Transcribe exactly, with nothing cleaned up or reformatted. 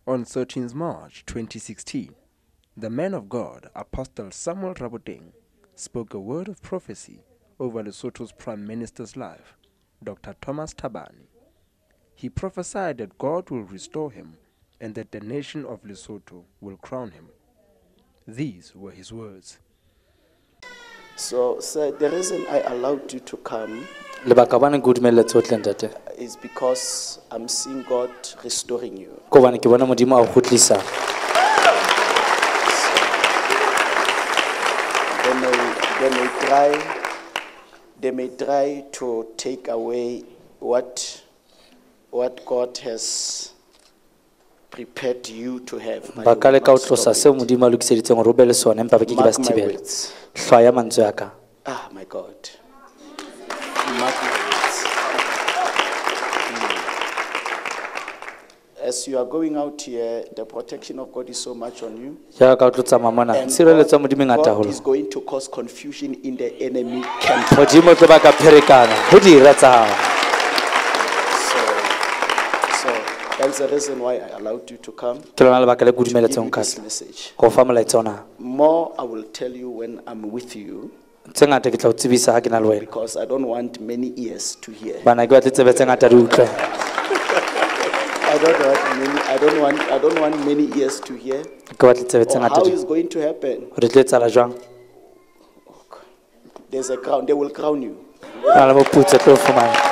On thirteenth March twenty sixteen, the man of God, Apostle Samuel Raboteng, spoke a word of prophecy over Lesotho's Prime Minister's life, Doctor Thomas Thabane. He prophesied that God will restore him and that the nation of Lesotho will crown him. These were his words. So, sir, the reason I allowed you to come is because I'm seeing God restoring you. They may, they may try, they may try to take away what, what God has prepared you to have. But you will not stop it. Mark my words. Ah, my God. Mark my words. Mm. As you are going out here, the protection of God is so much on you. And God, God is going to cause confusion in the enemy camp. So, so that's the reason why I allowed you to come. To give you this message. More I will tell you when I'm with you. Because I don't want many ears to hear. I don't want many. I don't want. I don't want many ears to hear. Or how is going to happen? There's a crown. They will crown you.